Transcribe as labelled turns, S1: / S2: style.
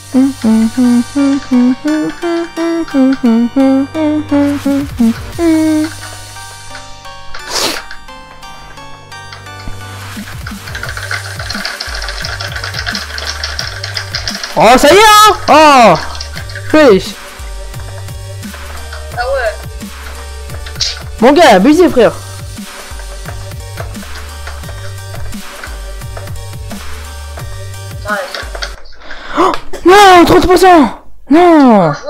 S1: Oh, ça y est, hein. Oh, wesh.
S2: Ah ouais.
S1: Mon gars, abusé, frère.
S2: Ouais.
S1: Oh, non, 30%. Non.